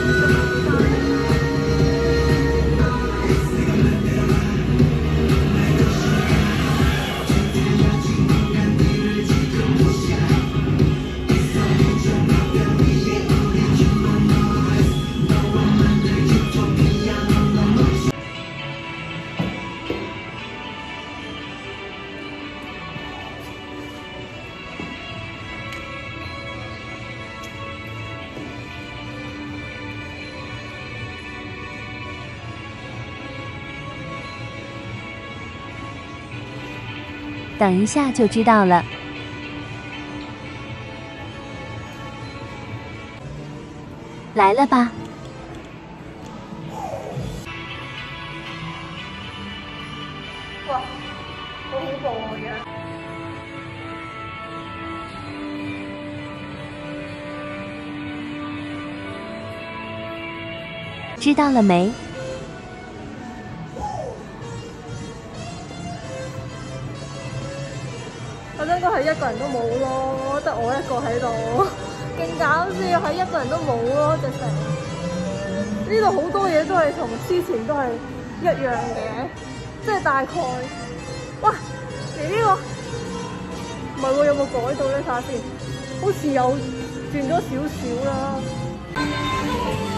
等一下就知道了。来了吧？ 哇，好恐怖啊！而家。 知道了没？ 我應該係一個人都冇咯，得我一個喺度，勁搞笑，係一個人都冇咯，直情。呢度好多嘢都係同之前都係一樣嘅，即係大概。哇！你呢個唔係喎，有冇改到咧？睇下先，好似有轉咗少少啦。